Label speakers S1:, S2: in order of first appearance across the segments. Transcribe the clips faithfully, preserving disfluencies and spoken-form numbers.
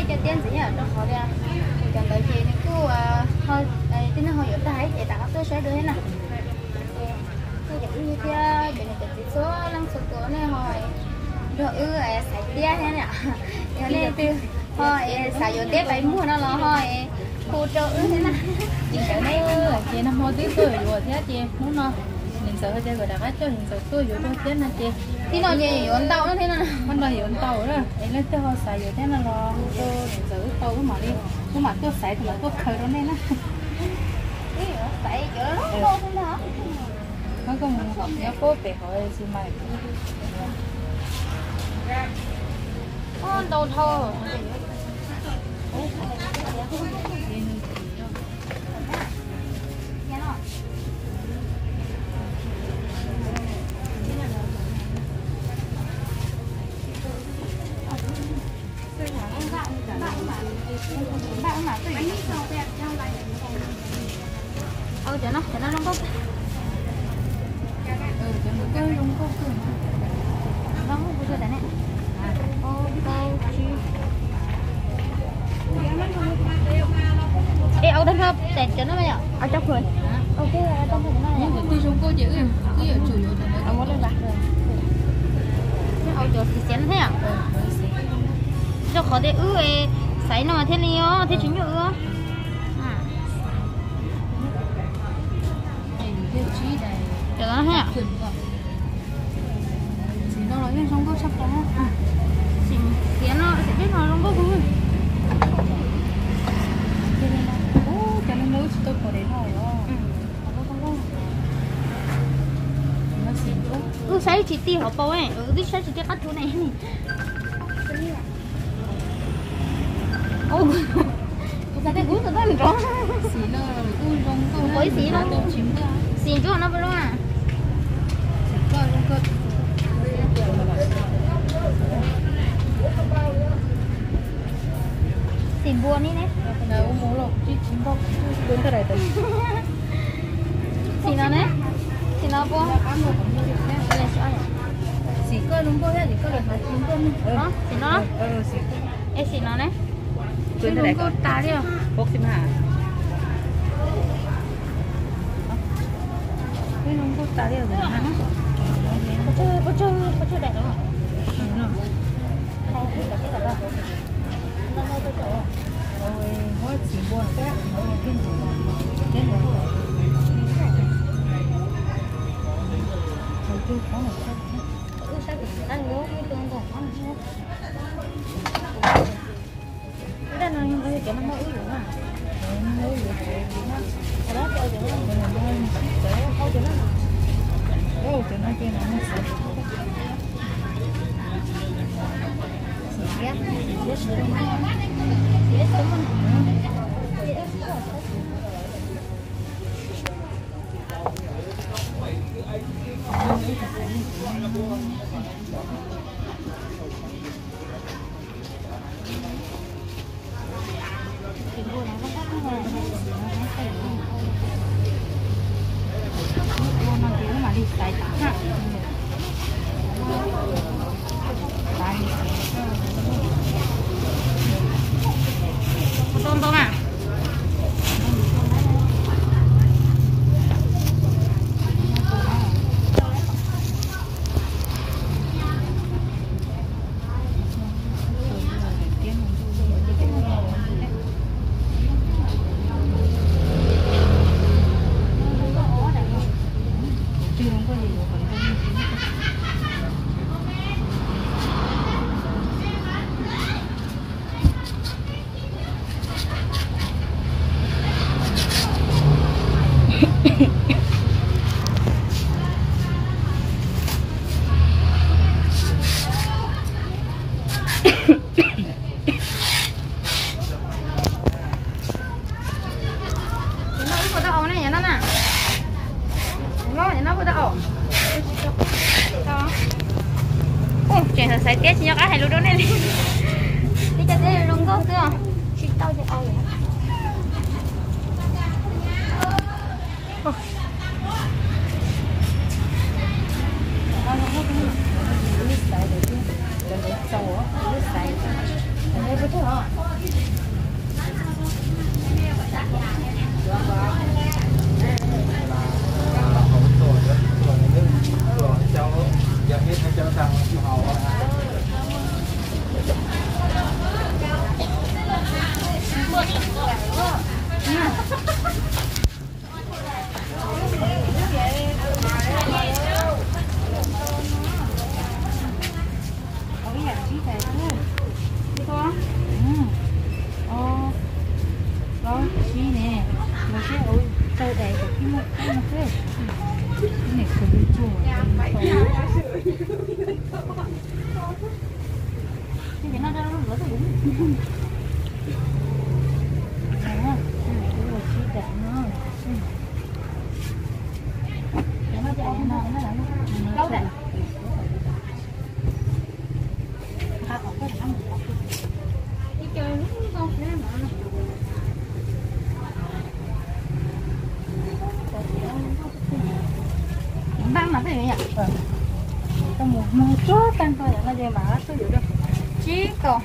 S1: cho tiền gì nhỉ cho họ đi cần tới chị nên cứ hơi tin nó hơi yếu tay để tạo tôi sẽ đưa thế nào tôi chỉ như thế bên này chỉ số năng suất của này hỏi rồi ư sải tia thế nhỉ cho nên tiêu thôi sải yếu tia phải mua nó là thôi khu trợ ư thế nào
S2: chị cái này chị năm mươi tiếng tôi rồi thế chị muốn nó mình sợ hơi chơi rồi đã cho mình sợ tôi rồi cho chết là chị
S1: thì nó gì yếu tàu nó thế nào
S2: มันเราอยู่เตาแล้วไอ้เรื่องที่เขาใส่อยู่ที่นั่นรอตัวเสือเตาก็มาดิก็มาตัวใส่ตัวตัวเคยแล้วเนี่ยนะ
S1: นี่ใส่เยอะแล้วโตขึ้นแล้ว
S2: nó có một hộp nhớ cố để hỏi xin mày
S1: con đầu thô ừ cho nó cho nó không có
S2: ừ cho nó cái không có
S1: nó không có cái này ô tô chi ê ô đông không để cho nó bây giờ ở trong rồi ok là trong rồi nó
S2: nhưng mà tôi không có chữ cái ở chủ yếu là
S1: nó muốn lên bạc rồi cái ô chỗ thì xén thế à cho khó để ư sấy nó thế này ó thế chính như ư cho nó ha
S2: chỉ nó nói nên không có sắp đó
S1: chỉ kia nó sẽ biết nó không có vui
S2: ô cho nên nếu tôi có đến rồi đó nó xịn quá
S1: ừ sấy chỉ tiêu họ bao ấy ừ đi sấy chỉ tiêu cắt thứ này này ô cái cái gút nó mình rõ
S2: xí nó cũng rong
S1: không có xí nó
S2: chim đó
S1: xí chỗ nó bao à
S2: cơ rong cơ
S1: xí buồn đi nè
S2: đâu mua lộc chứ chim bóc quên cái này rồi
S1: xí nó nè xí nó buồn
S2: xí cơ rong cơ hết thì cơ được hai chim cơ
S1: đó xí nó
S2: ờ xí
S1: ê xí nó nè
S2: quên cái này
S1: có tá đi à
S2: bóc chim hả cái rong cơ tá đi rồi hả
S1: có chơi có chơi có chơi đẹp không không cái cái đó nó nó tôi chỗ
S2: ôi mỗi chỉ buồn cái mỗi cái gì cái gì thôi chứ có một cái
S1: ừ sao bị ăn ngố cái tương còn ăn ngố cái đó nó như vậy cái nó mới uống à
S2: nó uống cái gì nó
S1: cái đó chơi cho nó
S2: mình nên để
S1: không cho nó
S2: ô cho nó chơi nó sẽ
S1: yes yes yes đúng không
S2: tại tặng
S1: tôm tôm à chuyện thật sai tiết nhóc ai lúc đó này đi cho thế luôn có chưa chị tao cho ai
S2: Hãy subscribe cho kênh Ghiền Mì Gõ để không bỏ lỡ những video hấp dẫn sâu đầy của cái một cái một cái này cứ đi chùa
S1: cái nó nó lỡ rồi đúng
S2: đó rồi chỉ để nó
S1: để nó chạy nó nó lại lâu đấy ta có cái ăn đi chơi không thế mà băng mà cái gì nhỉ?
S2: trong một mùa chốt tăng coi là nó dây mà nó cứ được
S1: Chí còn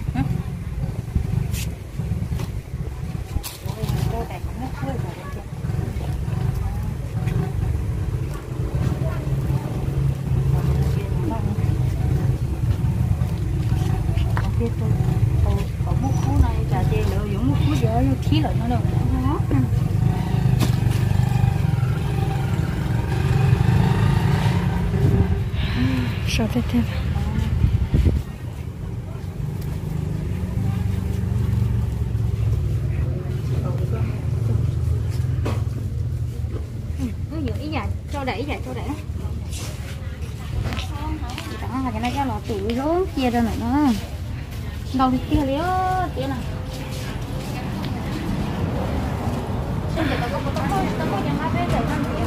S2: có một khu này trả tiền nữa giống một khu giờ khí lợi nó đâu
S1: sao thế thế ý dạ cho đẩy dạ cho đẩy đó là cái này cho nó tủi rốt chia ra này nó đâu thì kia liếu kia nào bây giờ tao có có có tao có nhà máy để làm gì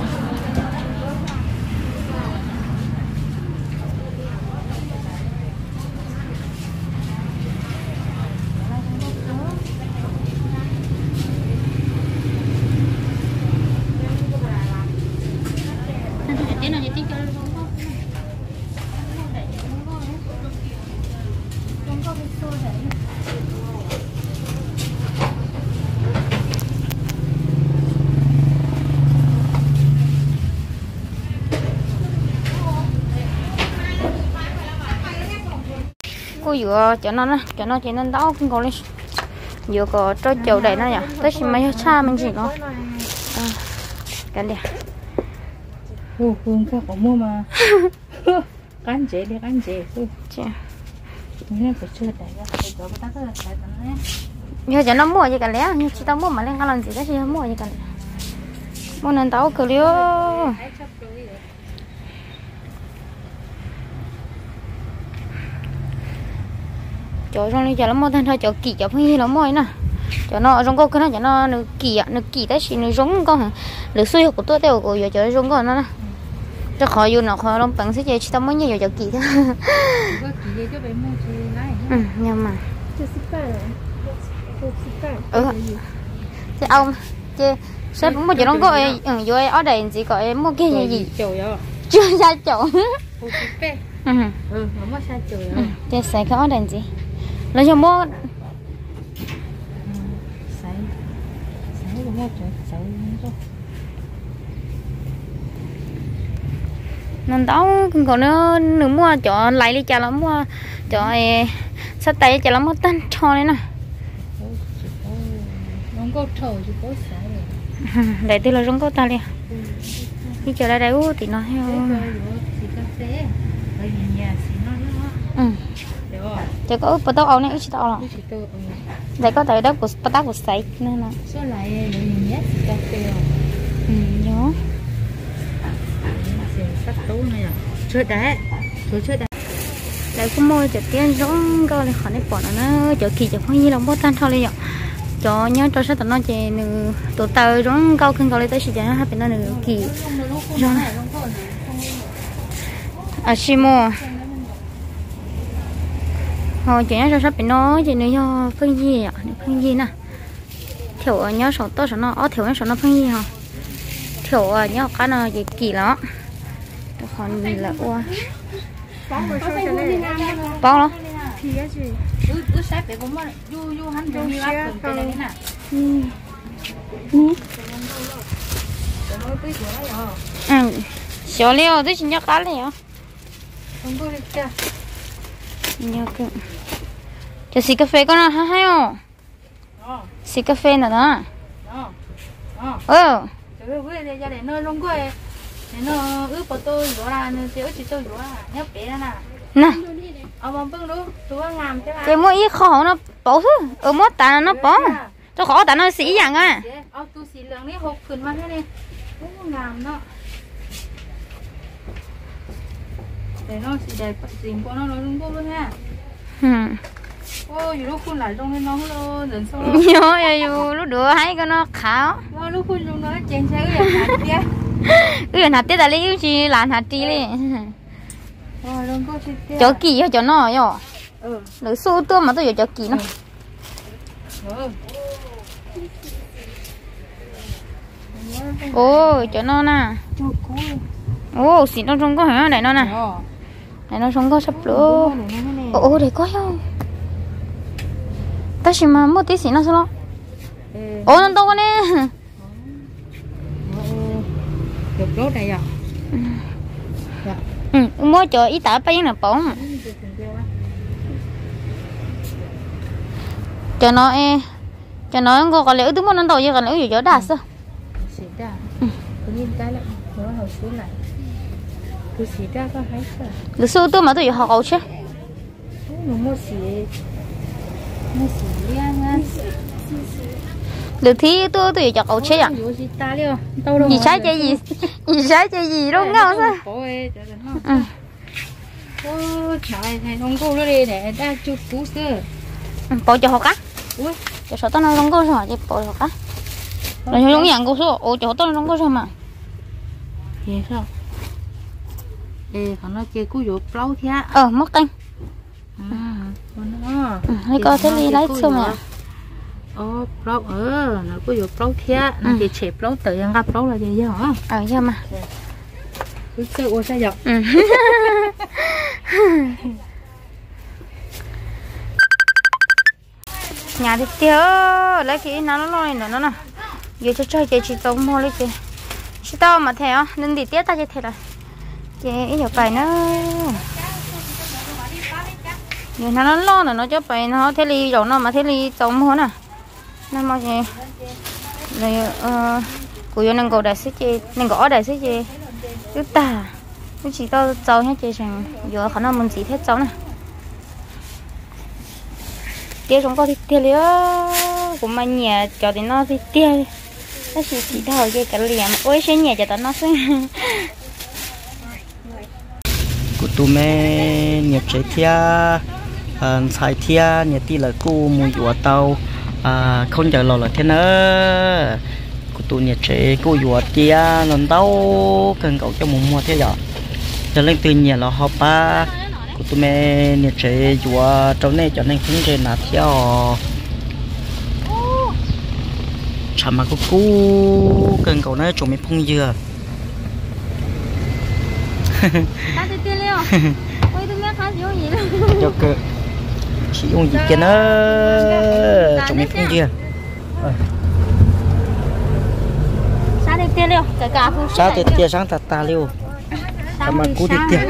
S1: cô vừa cho nó cho nó chỉ nên đau không còn đi vừa có cho chậu đầy nó nhỉ tới khi mấy cha mình gì nó cái này
S2: ô không có có mua mà cán chế đi cán chế
S1: chị
S2: nên phải chơi đầy ra phải cho ta cái đầy tận đấy
S1: giờ cho nó mua gì cả lẽ nhưng chỉ tao mua mà lên cái làm gì cái gì mua gì cả mua nên tao cứ liêu cho trong này cho nó mua thành thôi cho kỳ cho phong nó mua nè cho nó trong câu cái nó cho nó nó kỳ ạ nó kỳ tới xí nó giống con hả được suy của tôi theo của giờ cho nó giống con nó nè cho khỏi vô nó khỏi lông bằng sẽ chơi chỉ tao mới nhiều cho kỳ thôi ừ nhưng mà ừ thì ông chơi sao cũng một chỗ nó gọi ừ vô ở đây chỉ gọi mua cái gì gì chưa ra chỗ ừ
S2: ừ nó mua xa chỗ
S1: chơi sai cái ở đây gì lấy cho mua
S2: sai sai mua chỗ sai
S1: nên đó còn nó nữa mua chỗ lại đi cho nó mua chỗ sắt tay cho nó mua tan cho đấy nè
S2: rong câu trầu chỉ có sai
S1: để từ là rong câu ta đi đi chờ đây đây u thì nó theo ừ cho có bắt tao ao này ít tao rồi để có thể đó của bắt tao của sấy nên là
S2: số lại người nhát cà phê
S1: ừ nhớ
S2: cắt tố này à chơi đá chơi chơi đá
S1: lại có môi chợ tiền giống câu này khỏi này bỏ nó chợ kỳ chợ phong như lòng bó tan thôi đi ạ cho nhớ cho sẽ tụi nó chỉ nửa tụi tao giống câu khinh câu lấy tới chỉ cho nó hai bên nó nửa kỳ rồi à xí mua hồi chỉ nhớ cho sắp bên nó chỉ nửa cho phân gì ạ phân gì nè thiểu nhớ sổ to sổ nó ó thiểu nhớ sổ nó phân gì hả thiểu nhớ cái nào chỉ kỳ lắm còn gì là ua bao đó
S2: ừ ừ sắp để cũng mà du du hắn du đi bắt từ đây nè
S1: ừ ừ xíu liều tôi chỉ nhớ cá liều
S2: không có được chưa
S1: nhớ cái cho xí cà phê con nào hay không xí cà phê nữa đó ờ
S2: cái bữa này gia đình nó không có nó ướp vào tôi rồi là nó chỉ chỉ tôi rồi nhấp bé nè
S1: nè
S2: ông ông bưng luôn tôi ngàm chứ
S1: cái mỗi ít khó nó bỏ thôi ở mỗi tàn nó bỏ cho khó ta nó xí dạng à
S2: เอาตัวสีเหลืองนี่หกขึ้นมาแค่นี้โอ้งามเนาะแต่เนาะสีแดงสีพวกเนาะเราต้องกู้ด้วยฮะ โอ้อยู่ลูกคุณหลายตรงนี้น้องเราเดินโซ่
S1: อยู่อยู่ลูกđứa hay cái nó khảo
S2: ว่าลูกคุณตรงนั้นเจนใช้ก็อย่างนั้นเตี้ย
S1: cái hạt tết là lấy gì làm hạt chi đi
S2: อ๋อลงก็ชิดเตี้ย
S1: cho kỳ cho nó yo
S2: เออ
S1: lỡ số tôi mà tôi cho kỳ nó
S2: เออ
S1: ôi cho nó nè
S2: จุกกู้
S1: ô xịn nó không có hả này nó nè
S2: อ๋อ
S1: này nó không có sắp lửa ô để có không ta chỉ mà mua tí xịn nó sao ô nó to nè
S2: เกือบรถไหนอ่ะ
S1: ừ mua cho ít tả bay là bóng cho nó e cho nó có cái lưỡi tôi muốn nó to như cái lưỡi gì cho đắt sao
S2: สีดาคนนี้ได้แล้วเพราะว่าเขาซื้อไหนคือสีดาก็ให้ค่ะ
S1: lưỡi số tôi mà tôi học cầu chứ
S2: หนูmuaสีmuaสีเลี้ยงนะ
S1: lưỡi thi tôi tôi cho cầu chứ à
S2: อยู่สีตาเลี้ยวเต้าลง
S1: gì trái chơi gì gì trái chơi gì đâu ngao sao
S2: โอ้ยเดี๋ยวเนาะ
S1: ừ
S2: โอ้ชายชายน้องกูเลยเนี่ยได้จุดกูซื้อ
S1: bỏ cho học á
S2: อุ้ย
S1: cho số tao nó không có rồi chứ bỏ học á rồi nó giống dạng cô số ô cho tao nó không có sao mà
S2: เฮ้ยsao เออเขาน่าเจอกูอยู่เปล่าเทีย
S1: ờ mất canh
S2: อืมคนน่ะ
S1: hay có thế đi lấy xong rồi
S2: โอ้เปล่าเออน่ะกูอยู่เปล่าเทียน่าจะเฉดเปล่าเตยยังกับเปล่าอะไรเยอะเหรอ
S1: ờ sao mà
S2: กูเจอโอ้ใช่หรอ
S1: ừ nhà thì tiêu lấy cái nó nó lôi nữa nó nè giờ cho chơi chơi chỉ tôm mua lấy chị chỉ tao mà theo nên đi tiếp ta chơi thiệt rồi chị ý giờ bài nó giờ nó nó lo nữa nó cho bài nó thế li rồi nó mà thế li tôm mua nè nó mà gì rồi ờ của giờ nên gọi đại sứ chị nên gọi đại sứ chị cứ ta cứ chỉ tao cháu hết chị rằng giờ khả năng mình chỉ hết cháu nè tia chúng có thì tia liễu của mình nhà cho thì nó thì tia nó chỉ chỉ đầu cái cái liềm ôi xe nhà cho tao nó xí
S3: của tụi mẹ nhập trái thia xài thia nhà ti là cô mùi dùa tàu không chờ lò là thế nữa của tụi nhà trẻ cô dùa tia lần tàu cần cậu cho mùa mùa thế giờ cho lên từ nhà là họ ba của tụi mẹ nhà trẻ dùa trong này cho nên không chơi nạt theo chả mà cô cú cần cậu nói chúng mình phong dừa
S1: ta thì tia liễu ôi tôi nghe khá dữ gì
S3: cho cơ chỉ dùng gì kia nó chúng mình phong dừa
S1: sao thì tia liễu cái cà phê
S3: sao thì tia sáng ta ta liu mà cú đi tia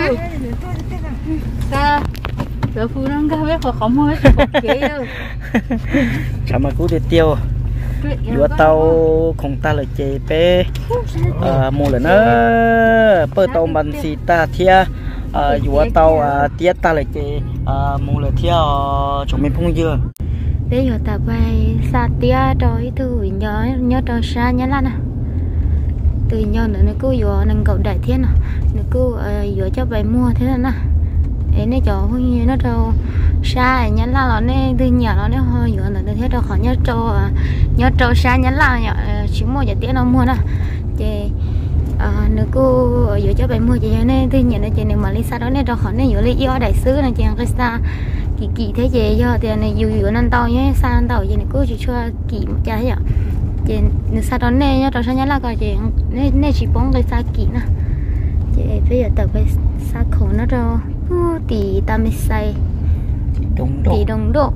S2: ca giờ phụ năng ca biết họ không hết kỹ đâu
S3: sao mà cú đi tiêu đua tàu không ta lại chơi pe mua là nó bơ tàu mình xì ta thia đua tàu tiết ta lại chơi mua là thia chúng mình phong dừa
S1: bây giờ ta bay xa tia rồi từ nhớ nhớ rồi xa nhớ là nè từ nhớ nữa nó cứ vừa nâng cầu đại thiên nè nó cứ vừa cho bay mua thế là nè ấy nó cho không như nó đâu xa nhớ là nó nên từ nhà nó nó hơi vừa nữa thế đâu khỏi nhớ trâu nhớ trâu xa nhớ là nhở chỉ mua giờ tiếng nó mua nè chị nó cứ vừa cho bay mua chị nên từ nhà nó chị này mà đi xa đó nên đâu khỏi nên vừa lấy yêu đại sứ này chị cái xa kỳ kỳ thế chị giờ thì này vừa vừa nên tàu nhé xa nên tàu chị này cứ chỉ cho kỳ một trái vậy chị nó xa đó nên nhớ trâu xa nhớ là coi chị nên nên chỉ bóng cái xa kỳ nè chị bây giờ tập cái xa khổ nó đâu tỷ ta mới say tỷ đồng độ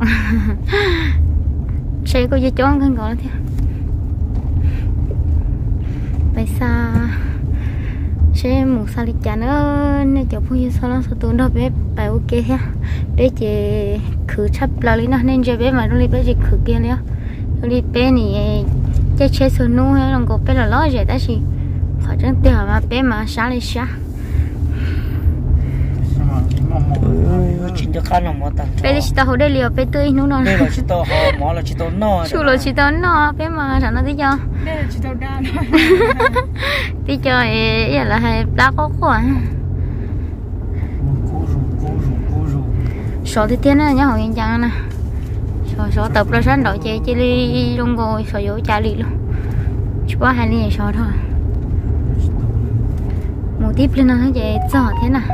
S1: xe có gì cho con gọi là thế bây xa xe một xa lịch chán nữa nên cháu phụ như sau đó số tốn đó bé bài ok ha bé chị khử chấp là lý nào nên chơi bé mà nó đi bé chị khử kia nữa nó đi bé này chơi chơi số nu hay là có bé là lo gì ta chỉ khỏi chẳng tiền mà bé mà sáng đi sáng
S3: chín cho khăn làm món tặng
S1: bây giờ chỉ tao hồi đây liều bây tươi nấu non
S3: đây là chỉ tao họ món là chỉ tao no
S1: chú là chỉ tao no bé mà thằng nó tí cho
S2: đây là chỉ tao đa thôi
S1: tí cho ấy là hay đá có quả số thì tiền này nhá họ yên chẳng nè số số tập là sẵn đội chơi chơi đi luôn rồi số vô trả đi luôn chỉ có hai ly số thôi một tiếp lên nó vậy giờ thế nào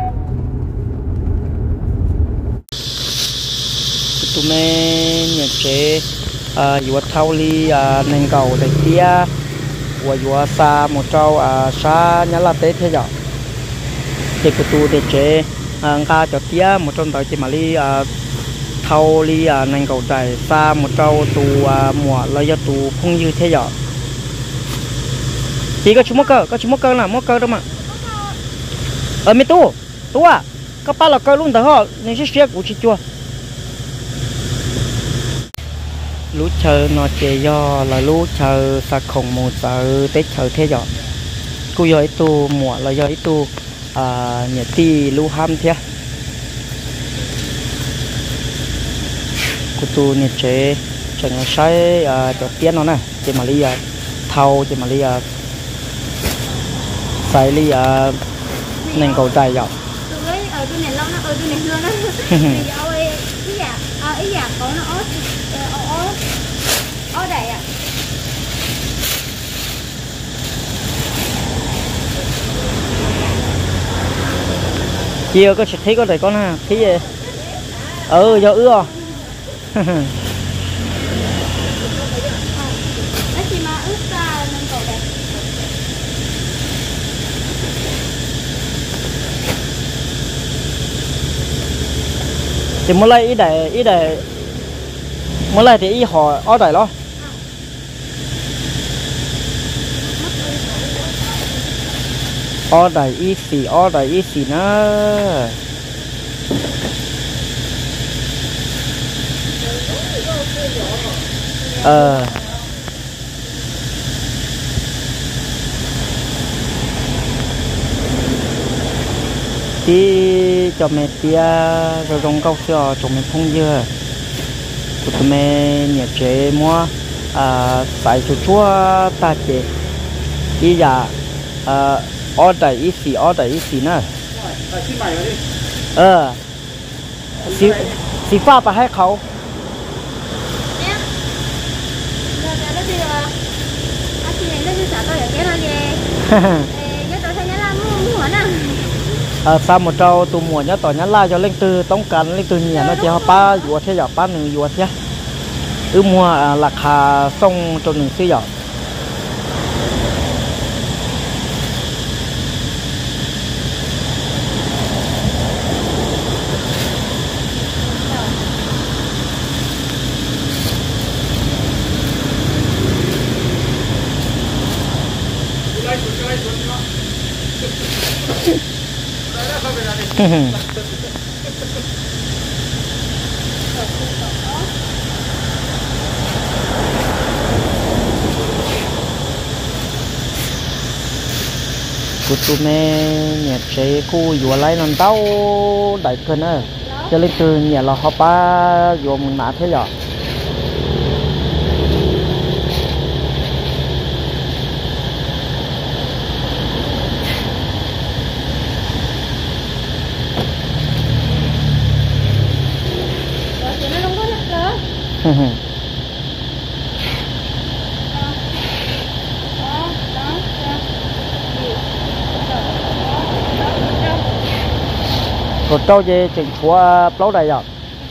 S3: tụi mình nhận chế à vừa thâu ly à nền cầu để tia vừa vừa xa một trâu à xa nhá là tết thế rồi thì của tụi để chế à ca cho tia một trong đó chỉ mà ly à thâu ly à nền cầu dài xa một trâu tụ à mùa là do tụ không như thế rồi chỉ có chú mốc cơ có chú mốc cơ là mốc cơ đâu mà ở mấy tu tu à các ba là cơ luôn đó họ nên sẽ xe của chị chua lú chờ nó chơi do là lú chờ sạc khổng một giờ tết chờ thế rồi cô giờ tu mùa là giờ tu à nhà ti lú ham thế cô tu nhà chơi chẳng sai à cho tiền nó nè chơi mà đi à thâu chơi mà đi à xài đi à nên cầu dài rồi
S1: tụi ấy ở bên này lâu nó ở bên này hương đó thì ôi cái giả à cái giả có nó ớt ớt ớt đầy à
S3: chia có thấy có thể có nè thấy gì ừ giờ ưa
S1: cái gì mà ướp ra nên cầu đẹp
S3: thì mỗi lần ý để ý để mỗi lần thì ý họ ở đây lo ở đây ý xì ở đây ý xì nữa ờ tí cho mẹ tia rồi rong câu cho cho mẹ không dưa của tụi mẹ nhà chế mua à phải cho chúa ta chế ý giờ à ở đây ý xì ở đây ý xì nữa ờ xì xì pha bà hay khẩu à sao một trâu tụ mùa nhá tỏi nhá la cho lên từ tống cắn lên từ nhà nó chỉ họ ba dùa thế giờ ba nửa dùa thế cứ mua à, lạc hà xong cho nửa xí giờ của tụi mẹ nhà chế khu dùa lấy non tao đại cân á cho lên từ nhà là họ ba dùa mình nã thế rồi còn trâu gì chừng của plau đây rồi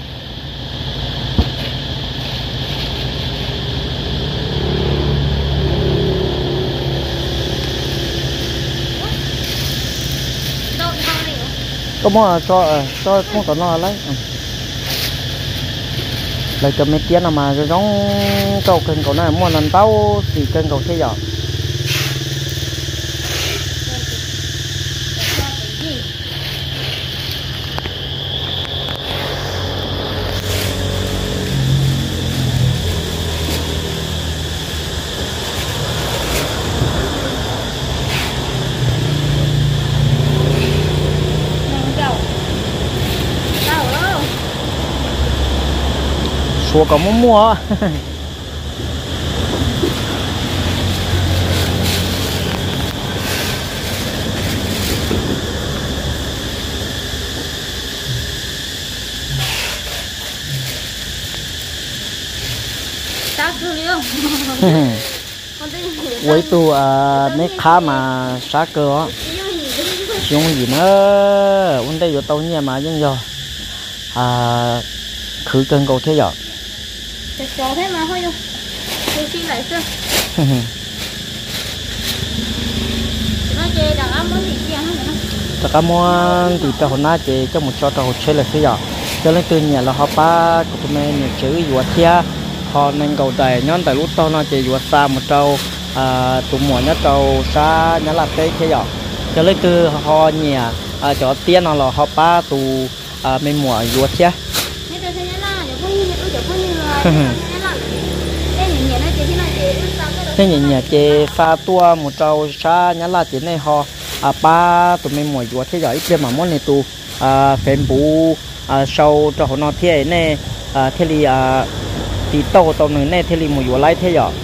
S3: có mua cho cho không có nó lấy lấy cho mấy tiếng nào mà giống cầu kênh cầu này mua lần tao thì kênh cầu thế giờ chùa có mua mua
S1: Sao cứ liêu
S3: với tu mấy khá mà sát cơ á dùng gì nữa vấn đề của tao nhà mà nhưng giờ à khử cân cầu thế giờ
S1: chó thế mà thôi đâu tôi xin lại xưa nó chơi đằng ấm món gì kia không vậy
S3: tất cả món thì cho hôm nay chơi cho một cho trò chơi là thế giờ cho nên từ nhà là họ ba của tụi mình nhiều chữ vừa thia họ nên cầu tài nhón tại lúc tao nó chơi vừa xa một trâu à tụi mùa nhất trâu xa nhá là tết thế giờ cho nên từ họ nhà à cho tiền nó là họ ba tụ à mình mùa vừa thia thế nhà nhà chơi xa tua một trâu xa nhá là chỉ này họ à ba tụi mình mùa vừa thế giờ ít mà món này tụ à phèn bù à sau cho họ nó thế này à thế thì à thì tàu tàu này này thế thì mùa vừa lại thế giờ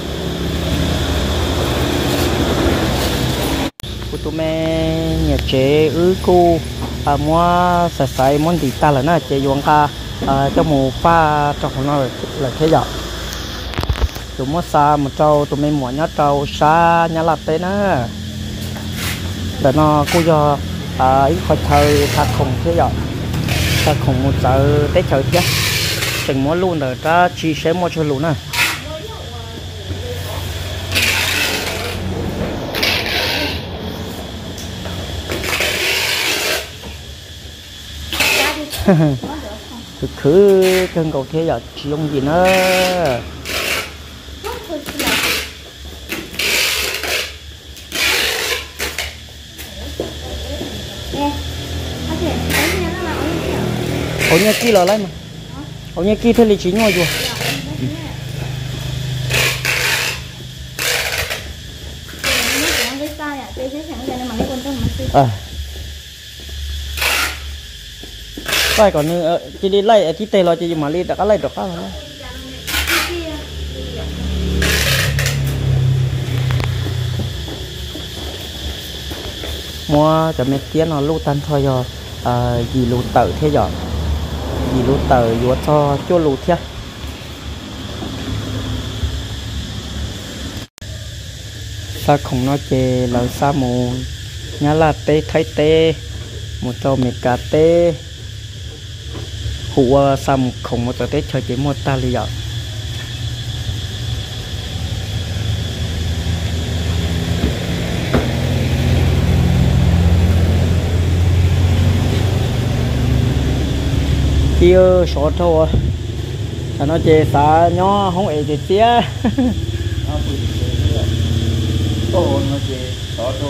S3: của tụi mình nhà chế ứ cô à mua sài sài món thì ta là nó chế dùng ca à cho mùa pha cho họ nó là thế giờ tụi mua xa một trâu tụi mình mua nhát trâu xa nhá lạt thế nữa để nó cô cho à ít khỏi thời thà khủng thế giờ thà khủng một giờ tết trời chứ chừng mua luôn rồi ta chi sẽ mua cho luôn nè thực khứ cân cầu thế giờ chỉ dùng gì nữa ổ nhà kia là lấy mà ổ nhà kia thế là chỉ ngồi rồi à vậy còn chỉ đi lấy chỉ tê lo chỉ mà đi đã lấy được không mua cho mấy tiếng nó lưu tan thôi rồi à gì lưu tự thế rồi gì lưu tự vô cho cho lưu thế ta không nói chè lời sa mù nhá là tê thấy tê một trâu mệt cả tê hụa xăm không một tết chơi chỉ một ta li rồi kia sọt thôi à nó chè xả nhỏ không ế thì tía ô nó chè sọt thôi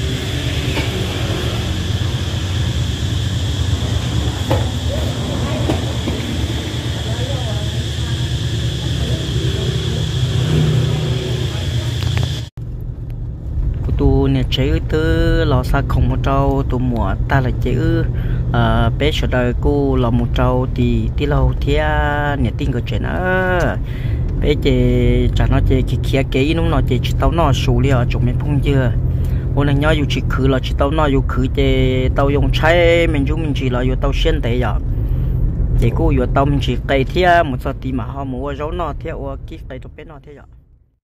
S3: tu nè chế từ lò xa không một trâu tu mùa ta là chế ờ bé sờ đời cô là một trâu thì tí lâu thia nè tin cái chuyện á bé chế chả nó chế kia kia cái nó nó chế chỉ tao nó sù li ở trong miền phong chưa hôm nay nhớ dù chỉ khử là chỉ tao nó dù khử chế tao dùng trái mình chúng mình chỉ là dù tao xuyên tệ giờ chế cô dù tao mình chỉ cây thia một số tí mà họ mua rau nó theo cái cây tao bé nó thế giờ